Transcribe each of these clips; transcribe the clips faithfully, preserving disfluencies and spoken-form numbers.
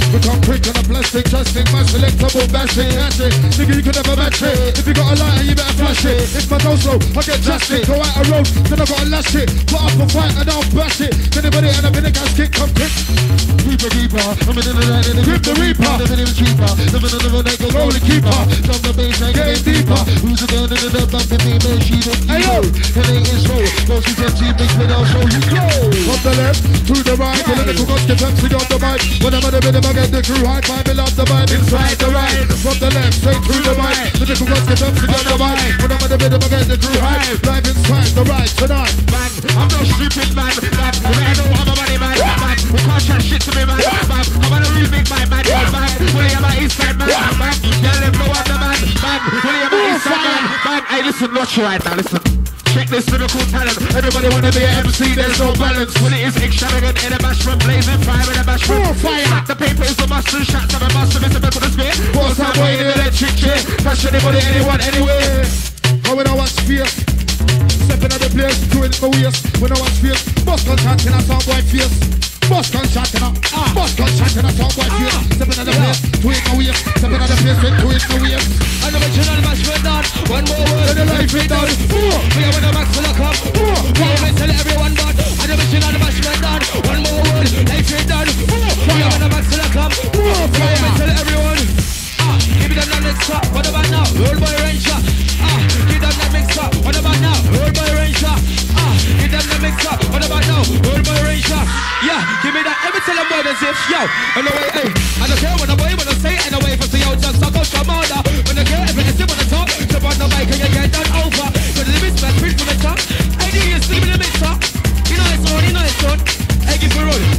We come quick on a plastic, trusting, my selectable, bashing, cashing. Nigga, you can never match it. If you got a lighter, you better flash it. If my go slow, I get drastic. Go out a road, then I gotta lash it. Put up a fight and I'll bash it. Anybody and a minute gas kick, come quick. Reaper, Reaper, I'm in the night and the Rip the Reaper. The minute cheaper, the minute of a neck, the rolling keeper. From the bass, I get deeper. Who's the girl in the dub, I'm the female, she the hey yo, it ain't in slow. Don't see them cheap, mix with I'll show you go. From the left to the right, the little guns get Pepsi on the mic. When I'm at the rhythm, I get the crew high five, me love the vibe inside the right. From the left, straight to the right, the little guns get Pepsi on the mic. When I'm at the rhythm, I get the crew high, live inside the right tonight. Man, I'm no stupid man, man. I don't want my money, man, man. You can't chat shit to me, man, man. I'm on a real big man, man, man. When you my east side, man, man. Tell them no other man, man. When you my east side, man, man. Hey, listen, watch you right now, listen. Check this lyrical talent. Everybody wanna be an M C, there's no balance. When it is extravagant in a bashment, blazing fire in a bashment. Fire! Stack the paper is a must and shots of a must and it's a bit for the spit. What's that way in the electric chair? Touch anybody, anyone, anywhere. Oh, when I watch fierce, stepping out the place, doing it for waist. When I watch fierce, bust contact in a sound boy fierce. Bust gunshot in a, ah. Bust gunshot in a sound boy fierce. Ah. Stepping out the place, doing it for waist. Stepping out the place, doing it for waist. And the original match went down. One more word, and the life went down. We are with the max for the cup. We are tell everyone that. And the original match went down. One more word, life went down. We are with the max for the cup. We are tell everyone. Ah, give me them that mix up. What about now? Roll by Ranger. Ah, give them that mix up. What about now? Roll by Ranger. Ah, give them that mix up. What about now? Roll by Ranger. Yeah, give me that. Let me tell them more than zips. Yo, on the way, hey. I don't care what the boy when I say it anyway. For the old just I go from order. When I get everything sit on the top, jump on the mic and you get done over. But the limits man, print from the top. Hey, do you sleep in the mixer? You know it's on, you know it's on. Hey, give me roll.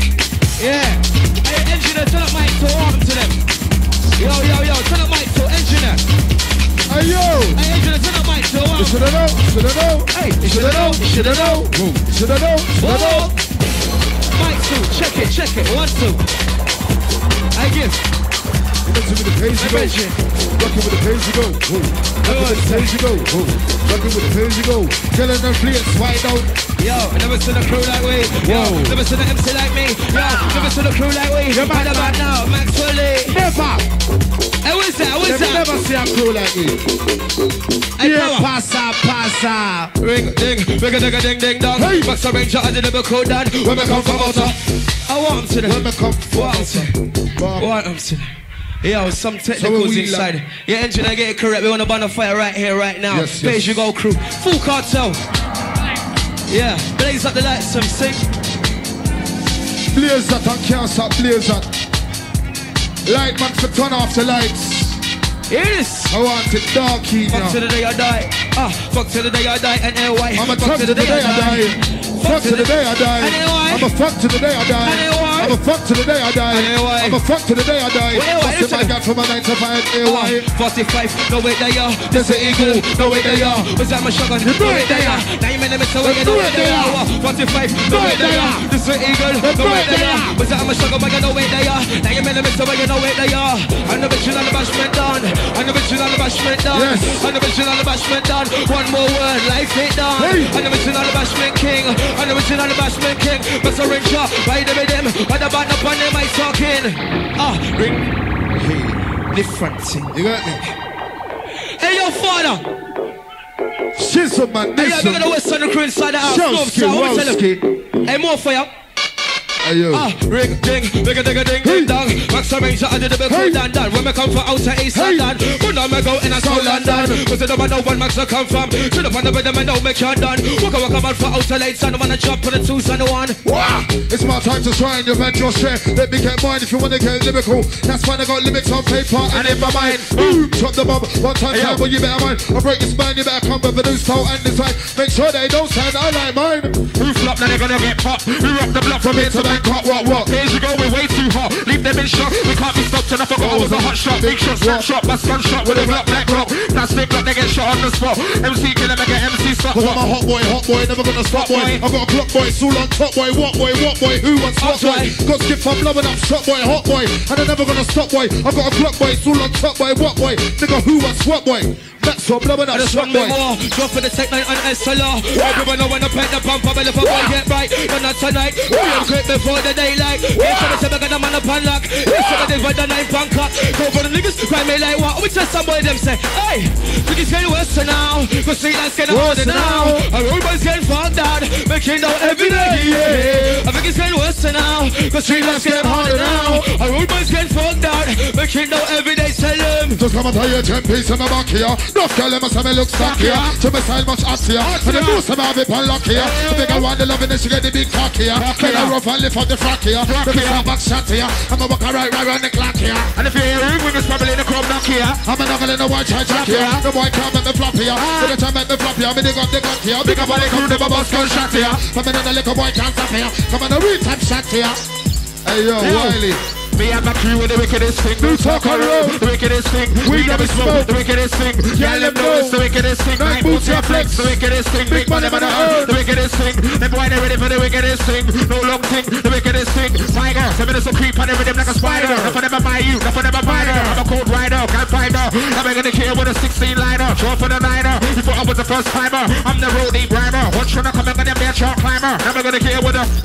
Yeah. Hey, engineer, turn up mic to arm to them. Yo, yo, yo, turn up mic to engineer. Hey, yo. Hey, engineer, turn up mic to arm. You shoulda know, shoulda know. Hey, you shoulda know, you shoulda know. Shoulda know, shoulda know. Mic two, check it, check it, one, two. I give. Rockin' with the page you go. Rockin' with the page you go. Rockin' with the page you go. Rockin' with the page you go. Telling them fleets wide out. Yo, I never seen a crew like we. Yo, never seen an M C like me. Yo, never seen a crew like we. You're mad about now, Max Foley. Never. Hey, what's that? What's that? Never see a crew like me. Yeah, passa, passa. Ring, ding, bigger, digger, ding, ding, dong. Hey, Max Ranger, I did a bit cool down. When we come from outer, I want them to them. When we come from outer, I want them to them. Yo, some technicals so inside. Like? Yeah, engineer, get it correct. We want to burn a fire right here, right now. Yes, yes. Page you go, crew. Full cartel. Yeah, blaze up the lights, some sing. Blaze that and can't stop, blaze that. Light man to turn off the lights. Yes. I want it darky now. Fuck to the day I die. Ah, fuck to the day I die. And L Y. I'm a fuck to the day I die. Fuck to the day I die. I'm a fuck to the day I die. I'm a fuck to the day I die. I'm a fuck to the day I die. Fuck I got from a nine to five. A Y. forty-five. No wait they are. There's an eagle. No wait they are. Was that my shotgun? No wait they are. Now you made them so way. No wait they are. forty-five. No wait they are. There's an eagle. No wait they are. Was that my shotgun? No wait they are. Now you made them so way. No wait they are. I'm the bitch on the bashment done. I'm the bitch on the bashment done. I'm the bitch on the bashment done. One more word. Life it done. I'm the bitch on the bashment king. I'm the original bashment king. But a ring shot, ride with him. What about the pan am I talking? Ah, ring. Hey, different thing. You got me? Hey, your father. She's a man. Hey, I'm gonna west on the crew inside the house. No, so hey, more for you. Ayo. Ah, ring, ding, bigger, digger, ding, ding, dong. Max Ranger, I did a bit cool, dan, dan. When me come from outer East London, but now me go in a South London. Cause I don't know when Max will come from. Should have found the rhythm and now make you done. Walk a walk a man for outer late, son. I wanna jump on the two, son, the one. Wow. It's my time to try and invent your share. Let me get mine if you wanna get lyrical. That's why I got limits on paper and in my mind. Boom, drop the bomb. One time, time, well, you better mind. I break this man, you better come with a new style and design. Make sure they don't stand out like mine. Who flop, then they're gonna get popped. Who rock the block from here to Bangkok, what, what? Days ago, we're way too hot. Leave them in shock. We can't be stopped, and I forgot I was a hot shot. Big shot, snap shot, my gun shot with a block, black rock. Now stick block, they get shot on the spot. M C kill them, I get M C stop. Cause I'm a hot boy, hot boy, never gonna stop boy. I got a clock boy, soul on top boy, what boy, what boy, who wants what boy? Got skip from loving up, shot boy, hot boy, and I'm never gonna stop boy. I got a clock boy, soul on top boy, what boy? Nigga, who wants what boy? That's what blowing up, shot boy. Drop for the tech nine on S L R. Everyone know when I paint the pump, I if I boy get right. But not tonight, we are quick before the daylight. Here's to the seven, got a man up and lock. Here's to for the nine punker. Go for the niggas, cry me like what? We tell somebody them say, hey, niggas getting worse now. Cause street lights getting harder now. A road boys getting fucked out, making out every day, yeah. I think it's getting worse now. Cause street lights getting harder now. A road boys getting fucked out, making out every day, tell them. Just come and tell you ten piece in my back here. No girl, them say me look stuck here. To me style much happier. And the most of me have it on lock here. The big one, the loving, she get the big cock here. Can I rough and lift up the frack here? Let me start back shot here. I'm a walk right, right around the clock here. And if you're hearing, we was probably in the crowd knock here. I'm a knuckle in the white chai jack here. The boy can't make me flop here. So the time make me flop here. Me dig up the gun here. Big up on the crew, the bubbles gun shot here. Come in and the little boy can't stop here. Come on, the real time shot here. Hey yo, Wiley. Me and my crew with the wickedest thing. New talk on road. The wickedest thing. We never smoke. The wickedest thing. Yeah, them know it's the wickedest thing. Night boots your flex. The wickedest thing. Big money on the earth. The wickedest thing. Them boy they ready for the wickedest thing. No long thing. The wickedest thing. Tiger. Seven is a creep on every them like a spider. Nothing ever buy you. Nothing ever buy her. I'm a cold rider. Can't find her. I'm gonna kill with a sixteen liner. Draw for the niner. You thought I was the first timer. I'm the roadie brimer. One trying to come and get me a chalk climber. I'm gonna kill with a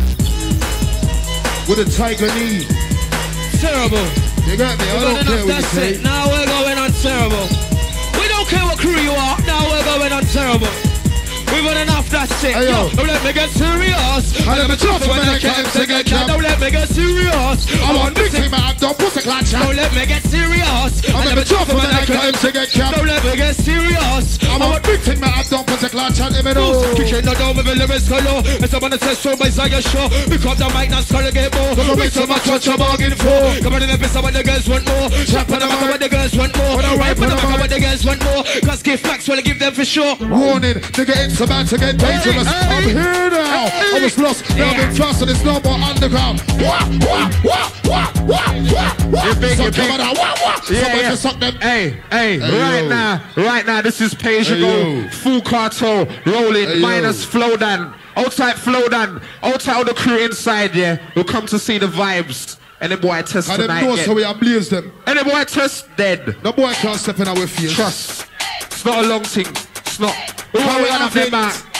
with a tiger knee. Terrible. You got me, I don't care what you say. Now we're going on terrible. We don't care what crew you are, now we're going on terrible. We've had enough, that's it. Hey, yo. Don't let me get serious. I let me drop when I can't take a jab. Don't let me get serious. I want big thing, man, don't put a clutch. Don't let me get serious. I let me drop when I can't take a jab. Don't let me get serious. I want big thing, man, don't put a clutch on him at all. Kicking the door with a lyrics color. It's up on the test show by Zaya Show. Because the mic not scholar get more. Don't wait so much what you're bargaining for. Come on in the piss what the girls want more. Trap on the mark what the girls want more. Right on the mark what the girls want more. Cause give facts when I give them for sure. Warning, nigga, it's about to get dangerous. Hey, hey, I'm here now. Hey, I was lost. Now yeah. I've been fast and it's no more underground. Wah, wah, wah, wah, wah, wah, wah. You're big, you're big. Wah, wah. Yeah, yeah. Suck them. Hey, hey, hey, right yo. now, right now, this is Page hey, Go. Full Cartel, rolling, hey, minus flow down. Outside flow down. Outside of the crew inside, yeah. We'll come to see the vibes. And the boy test and tonight. And them know so we ablaze them. And the boy test dead. The boy can't step in our face. Trust. It's not a long thing. It's not. We have it.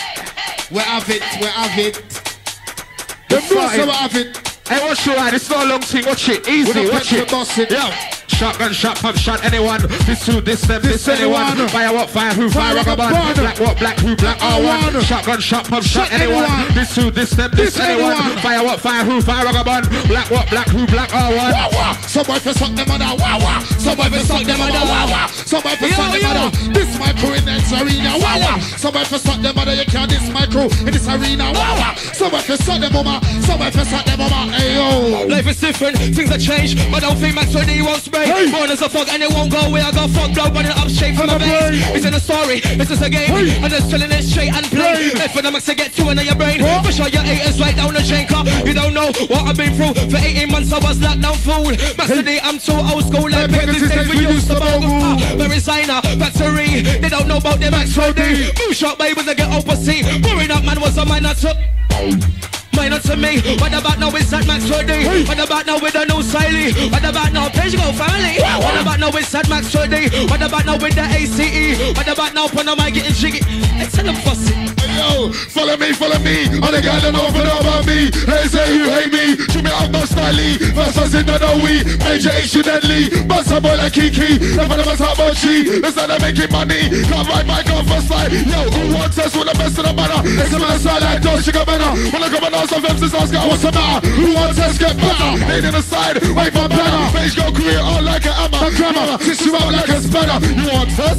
We have it. We have it. The know so we have it. Hey, watch your ride. It's not a long thing. Watch it. Easy. Watch it. Yeah. Shotgun, shot, pump, shot, anyone. This who, this them, this, this anyone. anyone. Fire what, fire who, fire, fire rubber band. Black what, black who, black R one. Shotgun, shot, pump, shot, shot anyone. anyone. This who, this them, this, this anyone. anyone. Fire what, fire who, fire rubber band. Black what, black who, black R one. Wah, wah. Somebody for suck them on a wah wah. Somebody for suck them on a wah wah. Somebody for suck them on a. This my crew in this arena. Wah wah. Somebody for suck them on a. You can't this my crew in this arena. Wah wah. Somebody for suck them on a. Somebody for suck them on a. Hey yo. Life is different, things have changed. I don't think Max Roddy won't spray. Hey. Born as a fuck and it won't go away. I got fuck blow running up straight from the base. It's in a story, this is a game. Hey. I'm just telling it straight and plain. Hey. For the max to get to into your brain. What? For sure your haters right down the chain car. You don't know what I've been through. For eighteen months I was locked down fool. Max today I'm too old school. Like Pegasus days we used to bogle. Very signer, factory. They don't know about the Max Roddy. Move shot baby to get opposite. Worrying up man was a minor to minor to me. What about now is that Max Roddy? Hey. What about now with the new Siley? What about now Page Go family? Wow. What about now is that Max Roddy? What about now with the A C E? What about now when am I getting jiggy? Let's tell them fussy. Hey yo, follow me, follow me. All the guys that know about me. Hey, say you hate me. Shoot me out no styly. First us in the know we. Major Asian deadly. Bust a boy like Kiki. Never never talk about she. It's not making money. Can't ride my gun first line. Yo, who wants us with the best of the banner? It's a man side like Dodge, she got better. When I come and some emphasis ask what's the matter? Who wants us get better? Lean in the side, wait for better. Page go career all like an hammer. A grammar, twist you out like a spanner. You want us?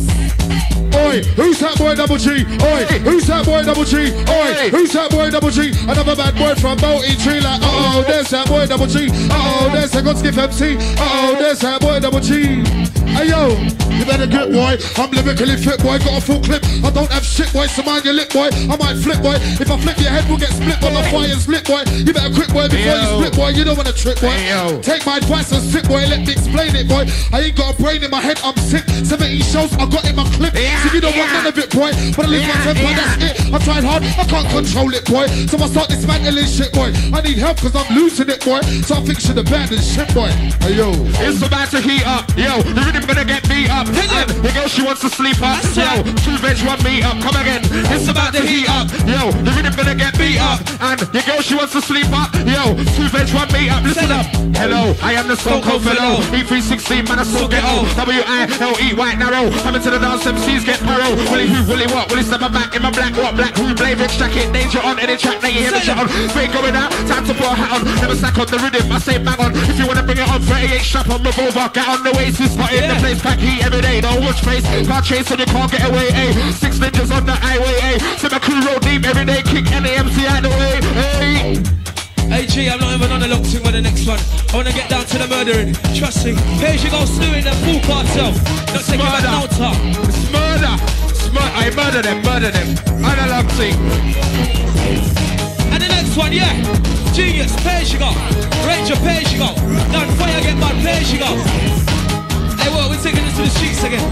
Oi, who's that boy double G? Oi, who's that boy double G? Oi, who's that boy double G? Another bad boy from Bounty Tree like, uh oh, there's that boy double G. Uh oh, there's a Godskiff M C. Uh oh, there's that boy double G. Hey yo, you better get boy. I'm lyrically fit boy, got a full clip. I don't have shit boy, so mind your lip boy. I might flip boy. If I flip your head, we'll get split by the fire and split boy. You better quit boy before you split boy. You don't wanna trip boy. Take my advice and sit boy, let me explain it boy. I ain't got a brain in my head, I'm sick. seventeen shows I got in my clip. So you don't want none of it boy. But I live my temper, that's it. I tried hard, I can't control it boy. So I start dismantling shit boy. I need help cause I'm losing it boy. So I think should abandon shit boy. Hey yo. It's about to heat up, yo. The rhythm rhythm gonna get beat up. And the girl, she wants to sleep up. Yo, two veg, one meet up. Come again, it's about to heat up. Yo, the rhythm gonna get beat up. And the girl, she wants to sleep up. Yo, two veg, one meet up. Listen up. Hello, I am the Stone Cold fellow. E three sixteen, man, I still get old. W I L E, white narrow. Coming to the dance, M Cs get narrow. Willie who, Willie what? Willie step my back in my black what? Black who, blade rich jacket, danger on any track. Now you hear me shut on. Straight going out, time to put a hat on. Never sack on the rhythm, I say bang on. If you wanna bring it on, thirty-eight strap on revolver. Get on the Oasis, spot in the place, pack heat every day. Don't watch face, can't chase and you can't get away. Eh? Six ninjas on the highway. Eh? See my crew roll deep every day, kick any M C out the way. Hey. Hey G, I'm not even on the long thing with the next one. I wanna get down to the murdering. Trust me. Here you go, snooing the full cartel. Not taking back no talk. It's murder. It's murder. I murder them, murder them. Analog thing. And the next one, yeah. Genius, pay as you go. Ranger, pay as you go. Done fire, get bad, pay as you go. Hey, what? We're taking this to the streets again.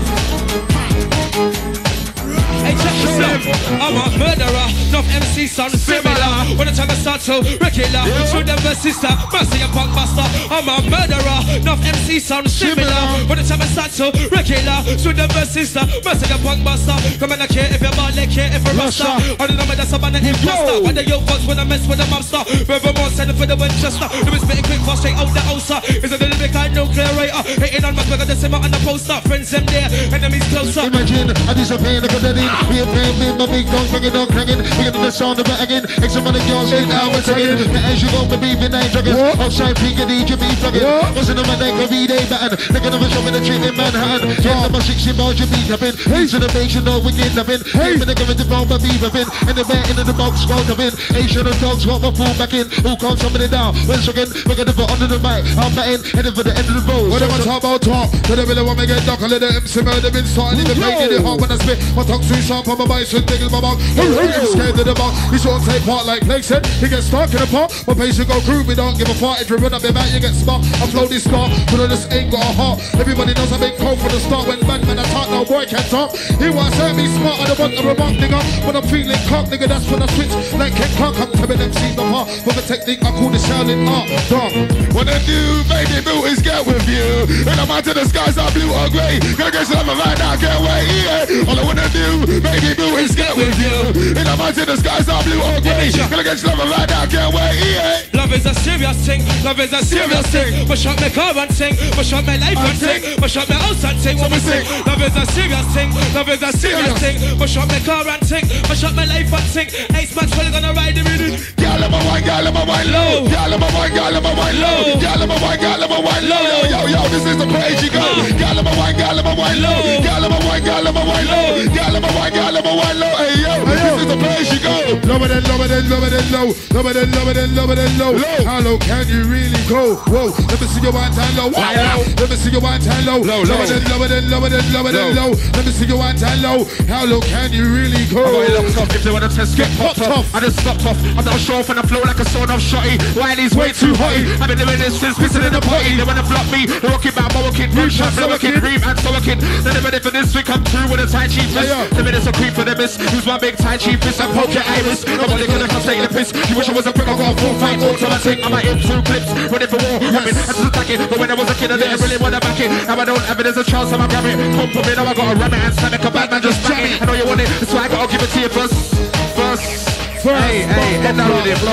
Hey, check yourself. I'm a murderer, enough M C sound similar. When the time I start to regular, shoot them the sister, mercy and punk master. I'm a murderer, enough M C sound similar. When the time I start to regular, shoot them the sister, mercy and punk master. Come and I care if you're bad, they care if you're rasta. I don't know whether someone an imposter. When the yoke bugs when I mess with the monster. Forevermore sending for the Winchester. They be spitting quick fast straight out the ulcer. It's a little bit like nuclear rater. Hating on my bag of the simmer on the poster. Friends them there, enemies closer. Imagine, I disappear like a dead end. We have been with my big dog, bringing on cracking. We get the sound of it again. Extra money girls in hours again. As you go, the beef and nine dragging. Outside peak and D J be plugging. Wasn't on my neck every day batten. Thinking of a shop in the chain in Manhattan. Get number sixty bars, you beat up in. Haze in the base, you know we get up in. Hey, when they give it the ball, my beef up in. And the back into the box, squad up in. Asian and dogs, got my pull back in. Who can't somebody down? Once again, we're gonna put under the mic. I'm batting, heading for the end of the road. When I talk about talk, when I really want me get dark, I let the M C murder been starting in the pain in the heart when I spit. My tongue too sharp on my bison, digging my mouth. Hey, hey, I'm scared of the mouth. He sort of take part like Blake said. He gets stuck in the park. My patient go crew, we don't give a fuck. If you run up your back, you get spark. I flow this star, but I just ain't got a heart. Everybody knows I've been cold from the start. When bad man I talk, no boy can't talk. He wants to be smart, I don't want a remark, nigga. When I'm feeling cock, nigga, that's when I switch. Like Ken Clark, I'm telling them see the heart. For the technique, I call the shouting art. Dog. What I do, baby, boo, is get with you. And I'm out to the skies, I'm blue or grey. Gonna get some right now, can't wait, yeah. All I wanna do, baby, boo, is get with you. And I'm out to the skies, I'm blue or grey. Gonna get some right now, can't wait, yeah. Love is a serious thing, love is a serious thing. Push up my car and sing, push up my life and sing, push up my house and sing, what we sing. Love is a serious thing, love is a serious thing. Push up my car and sing, push up my life and sing. Ace man's really gonna ride the rhythm. Girl, I'm a wine, girl, I'm a wine low. Girl, I'm a wine, girl, I'm a wine low. Girl, I'm a wine, girl, I'm a wine low. Yo, yo, yo, this is the place you go. Girl, I'm a wine, girl, I'm a wine low. Girl, I'm a wine, girl, I'm a wine low. Girl, I'm a wine, girl, I'm a wine low. Hey, yo, this is the place you go. Lower than, lower than, lower than low. Lower than, lower than, lower than low. How low can you really go? Whoa, let me see your one time low. Wow, let me see your one time low. Lower than, lower than, lower than, lower than low. Let me see your one time low. How low can you really go? I got it locked off if they want to test, get popped off. I just stopped off. I'm not sure if I flow like a sawn off shotty. Wiley's way too hotty. I've been doing this since pissing in the potty. They wanna flop me, walking back, walking, root shot, so working, ream and so working. Then they're ready for this week, I'm through with a tight cheap fist. The minutes are creep for the miss. Who's my big tight cheap fist? I poke your iris. Nobody gonna come take the piss. You wish I was a prick, I got a full fight automatic. I'm in two clips, ready for war. Rapping, I just attack it. But when I was a kid, I didn't really wanna back it. Now I don't have it as a chance, I'm a grab it. Come for me, now I gotta ram it and slam it. A bad man just bang it. I know you want it, that's why I gotta give it to you first. First. First. Hey, hey, end that with it.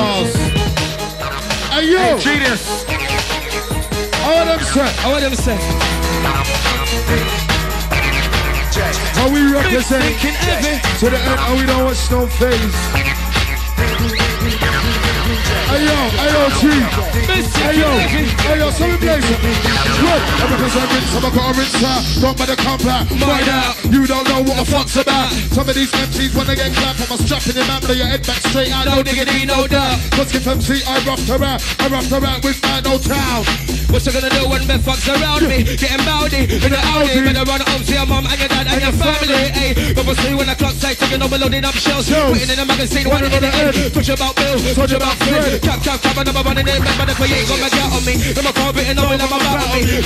Hey, yo. Hey, genius. I want them say. I want them to say. How we represent to the end, and we don't watch no face. Ayo, ayo, G. Ayo, ayo, so we blaze it. Look, I'm because I rinse, I'm got a rinser. Don't matter compact, find out. You don't know what a fuck's about. Some of these M Cs when they get clapped, I'm a strap in your mouth, blow your head back straight out. No diggity, no doubt. Cause if M C, I roughed her out. I roughed her out with man, no town. What you gonna do when me fucks around me? Getting bowdy in the Audi. Better run home to your mom and your dad and your family. Ayy, but we'll see when the clock's tight, taking over loading up shells. Putting in the magazine, one in the end. Touch about Bill, touch about Fred. Cap, cap, cap, and I'm running it back by the way. Ain't gonna get on me. I'm a car bitten up and I'm about me.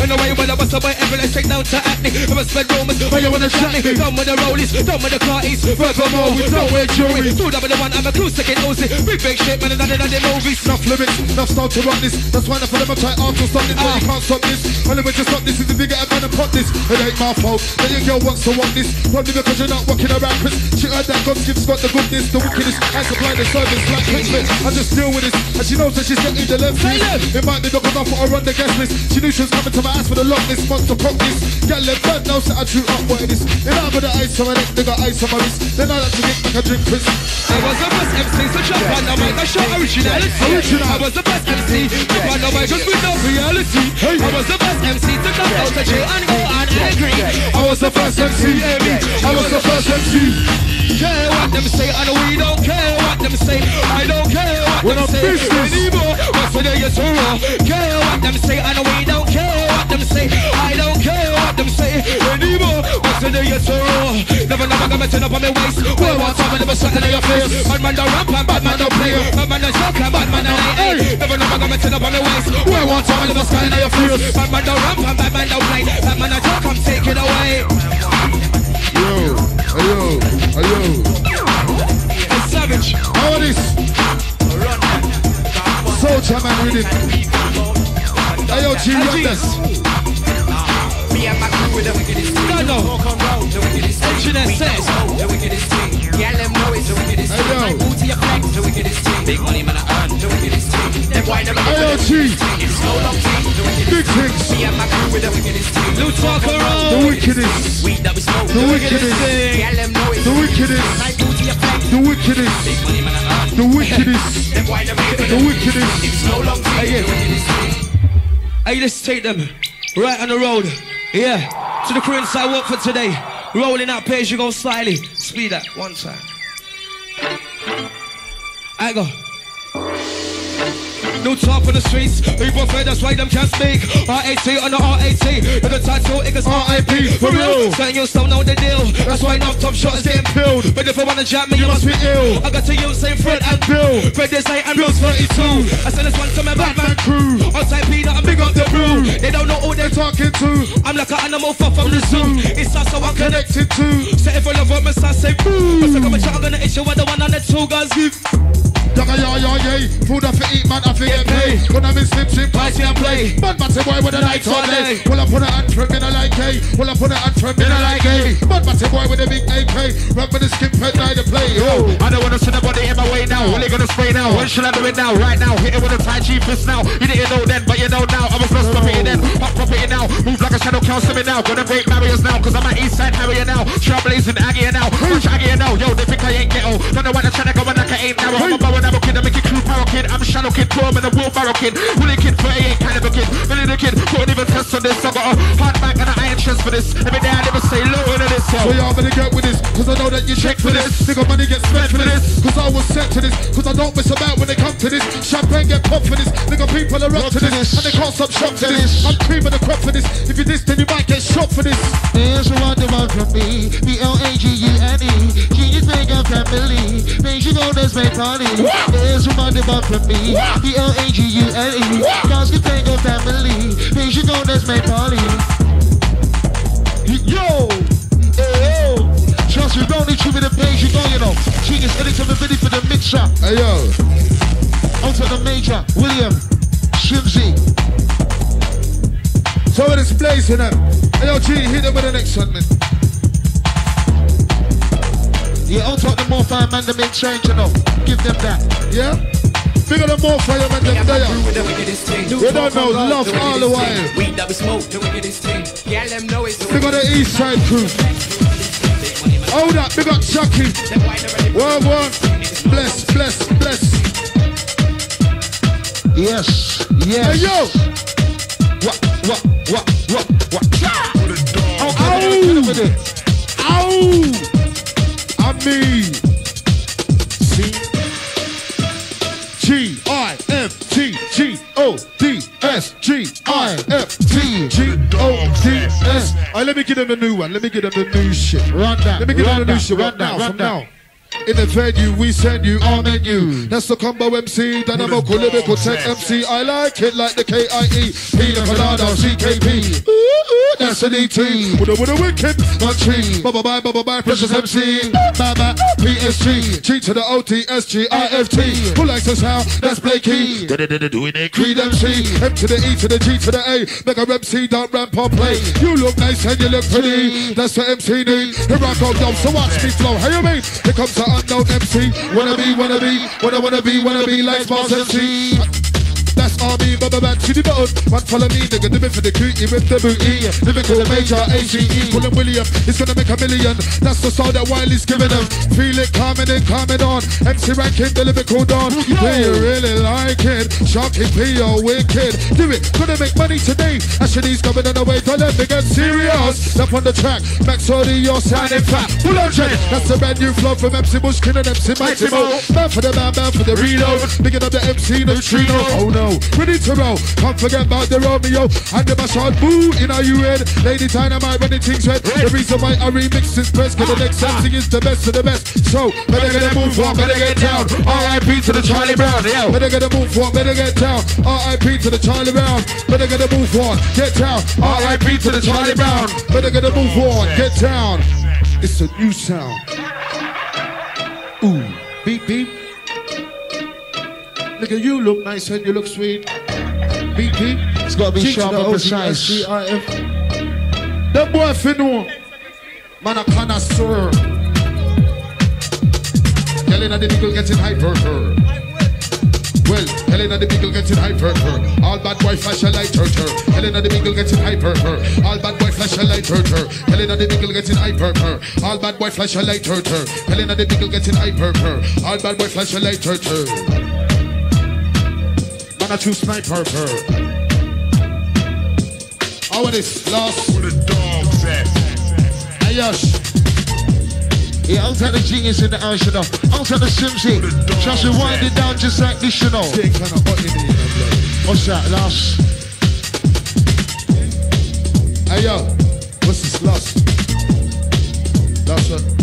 In the way when I bust away every let's take down to acne. I must spend rumors, why you wanna chat me? Done with the rollies, done with the carties. Furthermore, we don't wear jewelry. Two double the one, I'm a cool second Uzi. Big big shit, man, and none of the movies. Enough limits, enough style to rock this. That's why enough of them I try hard to stop this, but you can't stop this. Only way to stop this is if you get a man and pop this. It ain't my fault, then your girl wants to want this. Probably because you're not walking around Chris. She heard that God's gift's got the goodness, the wickedness. I supply the service like Christmas. I just deal with this, and she knows that she's getting the left piece. It might be because I thought I run the guest list. She knew she was coming to my ass for the long list. Monster pop this. Get left bird knows that I drew up what it is. Then I with the ice on my neck, they got ice on my wrist. Then I like to get back a drink Chris. I was the first M C to jump on the mic, I show originality. Original. I was the first M C to jump on the mic, just with no reality. Hey. I was the first M C to come out to jail and go on angry. I was the first M C. I was the first M C. Care what them say, and we don't care what them say. I don't care what We're them not say business. anymore. What's the day you're so raw? Care what them say, and we don't care what them say. I don't care what them say anymore. What's the day you're so raw? Never, never gonna turn up on my waist. Well, one time I never something in your face. Bad man don't rap and bad man don't play. Bad man don't joke and bad man don't hate. Never, never gonna turn up on my waist. Well, one time I never something in your face. Bad man don't rap and bad man don't play. Bad man don't joke, I'm taking away. Yo, ayo, ayo. It's savage. How are this? Soldier man with it. Ayo, G, run this. Me and my crew with the wickedest thing. No, no. Walk on road, the wickedest thing. Engineer says. The wickedest thing. Yeah, them know it's the wickedest thing. Ayo. My booty your flex, the wickedest thing. Big money man I earn, the wickedest thing. Them why never get Ayo, the G. wickedest thing. It's no long thing, the wickedest Big thing. things. Me and my crew with the wickedest thing. New talk The around. wickedest. Weed that we smoke, The wickedest. Yeah, them know it's The wickedest. My booty your flex. The wickedest. Big money man I earn. The wickedest. Them why never get The wickedest. It's no long thing, the wickedest thing. Hey, let's take them right on the road. Yeah, to the crew inside Watford today. Rolling out page, you go slightly. Speed that one time. I go. No talk on the streets, people afraid that's why them can't speak. R A T on the R A T, with the title, it goes R I P for real. Saying you still know the deal, that's why enough top shots getting filled. But if I wanna jam me, you must be ill. I got to use same Fred and Bill. Fred this eight and Bill's thirty-two. I send this one to my Batman crew. On type P, that I'm big up the brew. They don't know who they're talking to. I'm like an animal far from the zoo. It's us so I'm connected to. Say if I love what my son say boo. But I'm gonna issue with the one on the two guys give. Yaga ya ya yay, food off to eat, man off to get paid. When I'm in slip slip, I see and play. Man, man say boy with the lights on day. Pull up on the anthem in a like A. Pull up on the anthem in a like A. Man, man say boy with the big A K. Run with the skip head night to play. Yo, I don't wanna send nobody in my way now. When they gonna spray now? When should I do it now? Right now, hit it with a tight G fist now. You didn't know then, but you know now. I was lost property then, hot property now. Move like a shadow, can't see me now. Gonna break barriers now, cause I'm at east side area now. Trailblazing Aggie now, rich Aggie now. Yo, they think I ain't ghetto. Don't know why they're trying to go when I ain't narrow. I'm a bow and I'm a kid, I make it crew power kid. I'm a shallow kid, poor man, a wheelbarrow kid. Willie kid, thirty-eight kind of a kid. Really the kid, couldn't even test on this. I got a hard back and an iron chest for this. Every day I never say low into this, yo. so y'all better get with this, cause I know that you check for this. Nigga money get spent for this, cause I was set to this. Cause I don't miss about when they come to this. Champagne get popped for this. Nigga people are up to this, and they can't stop shop to this. I'm cream of the crop for this. If you this, then you might get shot for this. There's one demand from me, B L A G U N E. Genius make a family, make you know there's my party. There's one demand from me, B L A G U N E. Cause you take a family, make you know there's my party. Yo, hey, yo. Trust me, don't need you with the page, you know, you know. Genius editor the video for the mixer. Hey yo, Onto the major, William, Slimzee. so it's blazing them. Hey yo G, hit them with the next one, man. Yeah, on top the more fire man, the make change, you know. Give them that. Yeah? Bigger than more fire man than there. With the wickedest thing. We don't know, love all the while. Weed that we smoke, the wickedest thing. Yeah, them know it's the Big on the east side crew. Hold up, big up Chucky. World one. Bless, bless, bless. Yes, yes. Hey yo! What, what, what, what, what? Ow! Ow! I mean, C G I F T G O D S G I F T G O D S. Alright, let me give them the new one. Let me give them the new shit. Run that. Let me give them run the new that, shit. Run Right that. now, Run from that. now. In the venue, we send you our menu. That's the combo M C, Dynamical Lyrical Tech M C. I like it like the K I E. Pina Colada, C K P. Ooh, ooh, that's an E T. With a, with a wicked country. Bye bye bye, bye bye bye, precious M C. Baba, P S G. G to the O T, S G, I F T. Who likes us how? That's Blakey. Doing it, Creed M C. M to the E to the G to the A. Make a M C, don't ramp or play. You look nice and you look pretty. That's the M C need. Here I go, down, so watch me flow. Hey, you mean? Here comes the unknown M C. Wanna be, wanna be, wanna wanna be, wanna be like Boss M C. That's R B, bubba man, see the button. Man, follow me, nigga, do it for the cutie with the booty. Lyrical major, A C E, call him William. He's gonna make a million. That's the sound that Wiley's giving them. Feel it coming in, coming on. M C ranking, the lyrical dawn. Do you really like it? Shocking P O, wicked. Do it, gonna make money today. Ashley's coming on the way, tell them to get serious. Up on the track, Max Odie, you're sounding fat. Full on check, that's a brand new flow from M C Bushkin and M C Maximo. Man for the man, man for the reload. Picking up the M C neutrino. Oh no. Ready to roll, can't forget about the Romeo and the Bashard. Boo, in are you red? Lady Dynamite when the things red. The reason why I remix this press, cause the next M C is the best of the best. So, better get a move on, better get down. R I P to the Charlie Brown, yeah. Better get a move on, better get down. R I P to the Charlie Brown. Better get a move on, get down. R I P to the Charlie Brown. Better get a move on, get down. It's a new sound. Ooh, beep beep. Nigga, you look nice and you look sweet. Beep, beep. It's gotta be sharp and precise. That boy finno. Man a connoisseur. Yelling at the beagle getting hyper. Well, yelling at the beagle getting hyper. All bad boy flash a light turtle. Yelling at the beagle getting hyper. All bad boy flash a light turtle. Yelling at the beagle getting hyper. All bad boy flash a light turtle. Yelling at the beagle getting hyper. All bad boy flash a light turtle. Man a true sniper. How are this? Lost. Where the dogs at? Ayosh. Yeah, I'll take the genius in the house, you know. I'll take the Slimzee. Just to wind it down just like this, you know. What's that, Lost? Hey yo, what's this Lost? Lost what?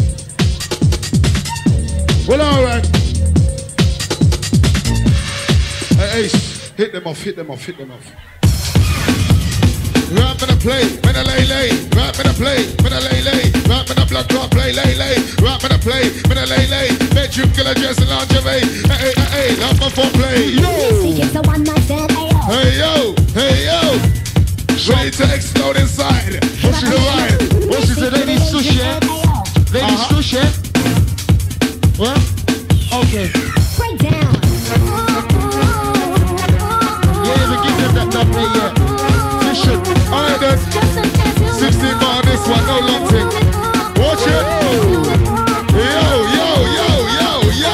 Well, alright. Hey Ace, hit them off, hit them off, hit them off. Rap in the play, when I lay lay. Rap in the play, when I lay lay. Rap in the blood clot play, lay lay. Rap in the play, when I lay lay. Bedroom killer dress and lingerie. Hey, hey, hey, that's my foreplay. Yo! Hey yo, hey yo. Ready to explode inside. What's it right? What's it, lady sushi? Lady sushi? What? Okay. Break down. Yeah, we give them that number, yeah. Alright then, sixteen bar this one, no long thing. Watch it. Yo, yo, yo, yo, yo.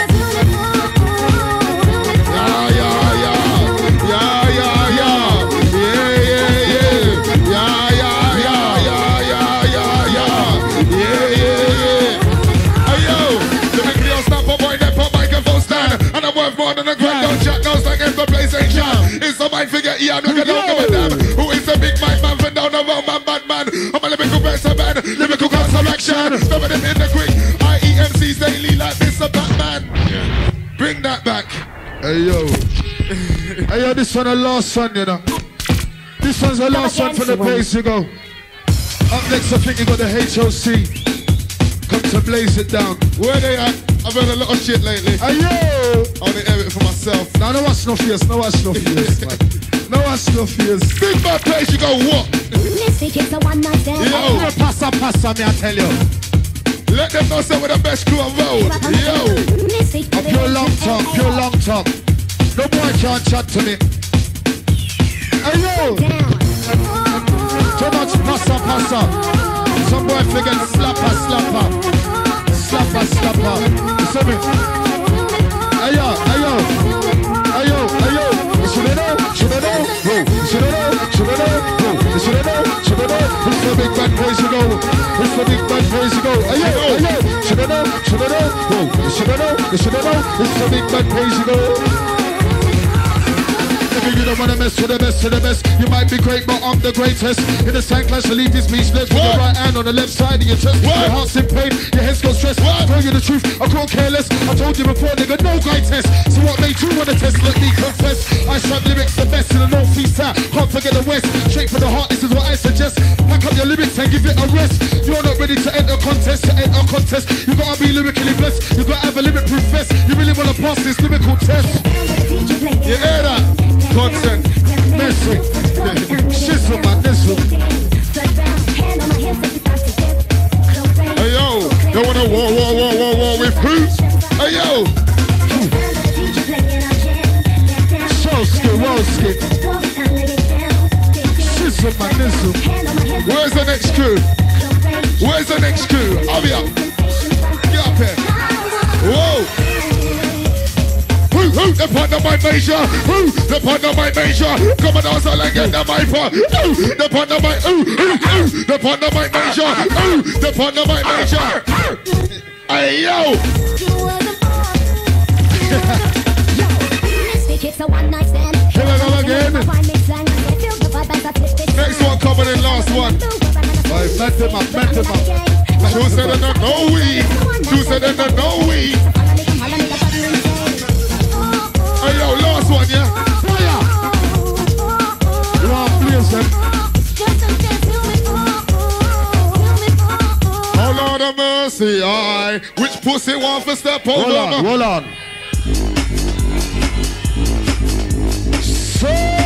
Yeah, yeah, yeah. Yeah, yeah, yeah. Yeah, yeah, yeah. Yeah, yeah, yeah, yeah, yeah, yeah, yeah. Yeah, yeah, yeah. Hey yo, the big deal stop a boy that put microphone stand. And I'm worth more than a grand, don't chat, no like if the place ain't jam. It's a mind figure, yeah, look at don't give a damn. Who is the big mic man for down around man, bad man? I'm a lyrical person man, lyrical resurrection. Some of them in the quick, I E M Cs daily like this a Batman. Yeah. Bring that back. Hey yo. Hey yo, this one the last one, you know. This one's the last one for the place you go. Up next I think you got the H O C. Come to blaze it down. Where they at? I've heard a lot of shit lately. Hey yo! I want to hear it for myself. Now no watch no fears, no watch no fears, man. No watch no fears. Big bad place, you go what? Yo! Passa, passa, me I tell you. Let them know say we're the best crew on road. Yo! A pure long talk, pure long talk. No boy can't chat to me. Hey yo! Too much passa, passa. Some boy forget slapper, slapper. Slapper, slapper. You see me? Ayo, ayo. Ayo, ayo. Should I know? Should I know? Bro. Should I know? Should I know? Bro. Should I know? Should I know? It's the big bad boys you go. It's the big bad boys you go. Ayo, ayo. Should I know? Should I know? Bro. Should I know? Should I know? It's the big bad boys you go. Baby, you don't wanna mess with the best of the best. You might be great, but I'm the greatest. In the sand clash, I leave this speechless. With the right hand on the left side of your chest. What? Your heart's in pain, your head's got stress. What? Tell you the truth, I can't care less. I told you before, nigga, no guy test. So what made you wanna test? Let me confess. I strap lyrics the best in the northeast side. Can't forget the west. Straight for the heart, this is what I suggest. Pack up your lyrics and give it a rest. You're not ready to enter contest, to enter contest. You gotta be lyrically blessed. You gotta have a lyric proof vest. You really wanna pass this lyrical test. You hear that? Content, messing, shizzle, man, nizzle. Hey yo, you wanna war, war, war, war, war with who? Hey yo. Showski, Wolski. Shizzle, man, nizzle. Where's the next crew? Where's the next crew? Hurry up. Get up here. Whoa. Who, who, the partner my major? Who, the partner my major? Come on, dance all and get the mic for. Who, the partner my, who, who, who, the partner my major? Who, the partner my major? Hey, yo. Here we go again. Next one coming in, last one. I met him up, met him up. Two said and no weed. Two said and no weed. Hey yo, last one, yeah? Fire! You want to please them? Oh Lord of mercy, I. Which pussy want to step over? Hold on, hold on. So,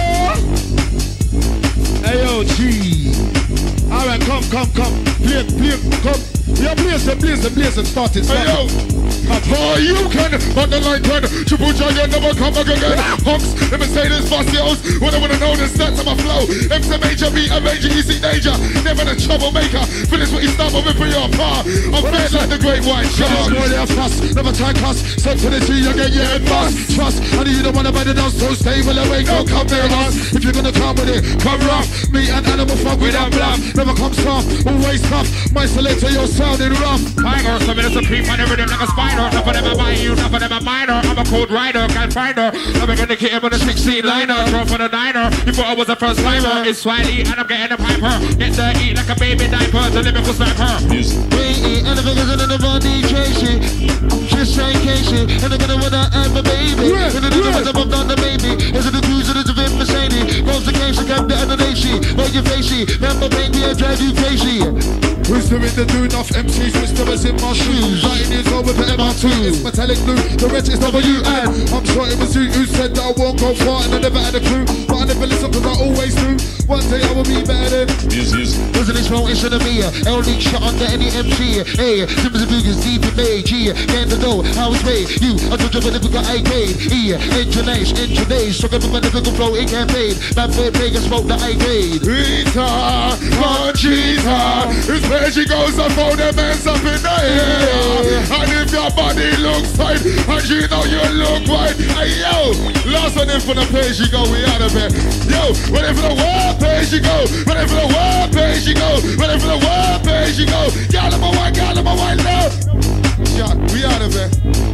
hey yo, G. Alright, come, come, come. Play, play, come. Yeah, blaze it, blaze it, blaze it. Start it, start hey, yo. It. Oh, you can, on the line ten, triple giant, never come back again. Punks, let me say this, Fossios. What I wanna know the stats of my flow. M to major, B, a major, E C danger. Never the troublemaker. Finish what you start moving for your par. I'm fed like the great white shark. Never try cuss. Set to the G, you get your head bust. Trust, I know you don't wanna bite it down, so stay well away. Don't come near us. If you're gonna come with it, come rough. Me and animal fuck without bluff. Never come soft, always tough. My selector, you're sounding rough. Tiger, some minutes of creep on everything like a spider. Enough of them are buying you, enough of them are minor. I'm a cold rider, can't find her. I'm gonna get him on a sixteen liner. Draw for the diner. Before I was a first timer. It's Swiley and I'm getting a piper. Get to eat like a baby diaper. The lyrical sniper. Music. We and the fingers in the body, Casey. Just say Casey. And I'm gonna wanna have a baby. And the difference above down the baby. Is it the cruise or the Vin Mercedes? Goes the case, I got the other nation. But your facey. Remember, baby, I drive you crazy. Who's doing the do enough M Cs? Wisdom is in my shoes. Writing years old with the M R two. It's metallic blue. The rest is W N. I'm sure it was you who said that I won't go far and I never had a clue. But I never listen cause I always do. One day I will be better than Music. Wasn't this wrong? It's gonna be a L D shot under any M C. Hey, Simmons and Bugans deep in May. G, get the dough. How it's made. You, I told you when if we got A grade. E, engineers, engineers. So give me when if we can flow in campaign. Man, play, play, and smoke the A grade. Rita, Conchita. It's where she goes, I found them hands up in the air. And if your body looks tight, and you know you look right. Hey yo, last one in for the page you go, we out of here. Yo, ready for the world page you go. Ready for the world page you go. Ready for the world page you go. Got my white, got my white love. Shot, we out of here.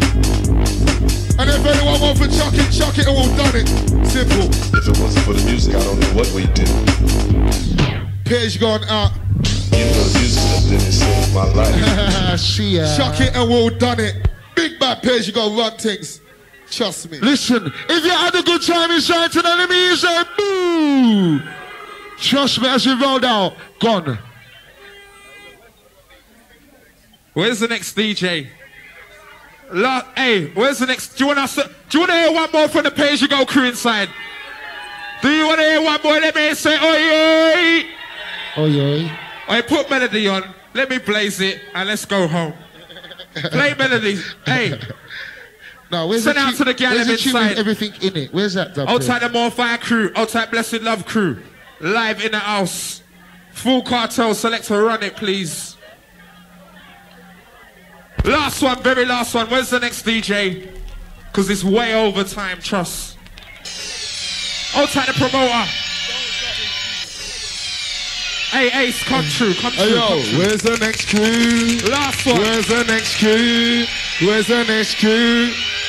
And if anyone wants to chuck it, chuck it and we've done it. Simple. If it wasn't for the music, I don't know what we'd do. Page gone out. You know the music that didn't save my life. She, uh... Chuck it and we've done it. Big bad page, you gotta run things. Trust me. Listen, if you had a good time inside tonight, let me hear you say boo. Trust me, as we rolled out, gone. Where's the next D J? La hey, where's the next? Do you want us? To, do you want to hear one more from the Page You Go crew inside? Do you want to hear one more? Let me say, oi, oi. Oi, oi. I put melody on. Let me blaze it and let's go home. Play melody. Hey. No, where's Send the out to the gal inside. Everything in it. Where's that? Outside the More Fire crew. Outside Blessed Love crew. Live in the house. Full Cartel. Selector, run it, please. Last one, very last one. Where's the next D J? Because it's way over time, trust. Outside the promoter. Hey, Ace, come true, come true. Hey, yo, come true. Where's the next crew? Last one. Where's the next crew? Where's the next crew?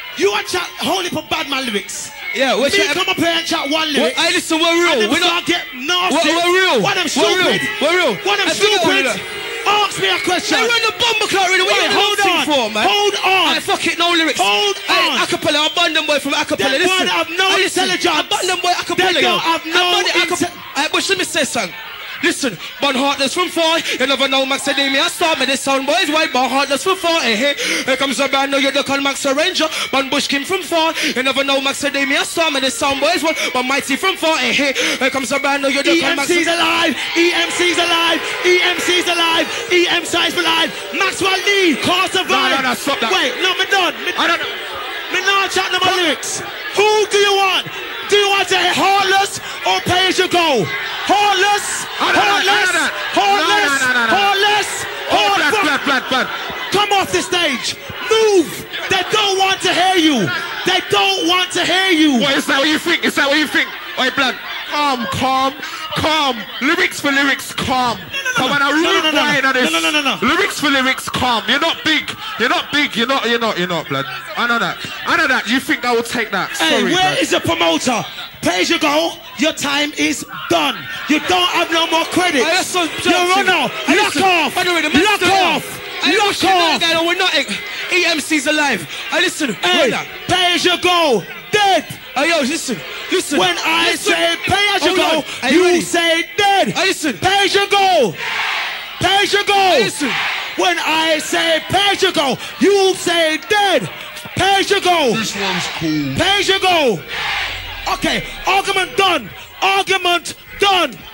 You are chat whole heap of bad man lyrics. Yeah, we're Me chat- come up here and chat one lyric. Hey, listen, we're real. We're not get nasty. We're, we're real. What them We're real. stupid? We're real. What them I forget all of stupid? that. Ask me a question. Hey, run the bomber clock, really. What Wait, you hold dancing on. for, man? Hold on. Hey, fuck it, no lyrics. Hold Hey, on. acapella, abandon boy from acapella. Them Listen. boy have no Hey, listen. intelligence. Abandon boy acapella. They yo. don't have no Abandon inte- acap- Hey, but let me say something. Listen, born heartless from far. You never know Max Academia. I start me this sound boys white, born heartless from far. Hey, hey. Here comes a band, no you don't call Max a Ranger. Born Bush came from far. You never know Max Academia. I start me this sound boys one, but mighty from far. Hey, hey. Here comes a band, no you don't call Max. E M C's alive. E M C's alive. E M C's alive. E M C's alive. Maxwell Lee can't survive. No, no, no, stop that. Wait, no, me done. Me, I don't know. me not chatting about lyrics. Who do you want? Do you want to hear Heartless or Pay As You Go? Heartless, I don't know, I Heartless, don't know. Heartless, No, no, no, no, no. Heartless, Oh, blood, Heartless. blood, blood, blood. Come off the stage. Move. They don't want to hear you. They don't want to hear you. What is that what you think? Is that what you think? Oi, blood. Calm, calm, calm. Lyrics for lyrics, calm. Come on, I no, rude no, no, wine no. on this. No, no, no, no, no. Lyrics for lyrics, calm. You're not big. You're not big. You're not. You're not. You're not, blood. I know that. I know that. You think I will take that? Hey, Sorry, where blood. is the promoter? Pay As You Go. Your time is done. You don't have no more credit. Hey, that's so You're on joking. out. Hey, Lock listen, off. by the way, the man's Lock still there. off. Hey, Lock listen, no, off. no, no, we're not. E M C's alive. Hey, listen. Hey, Hey, Pay As You Go. Dead. hey, yo, listen. Listen. When I listen. say Pay As You Hold Go, on. Are you you ready? say dead. Hey, listen. Pay As You Go. Pay As You Go. Hey, listen. When I say Pay As You Go, you say dead. Pay As You Go. This one's cool. Pay As You Go. Okay, argument done. Argument done.